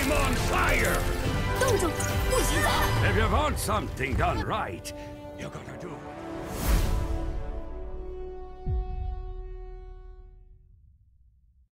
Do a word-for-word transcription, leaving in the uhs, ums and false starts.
I'm on fire! 动住，不许走！ If you want something done right, you gotta do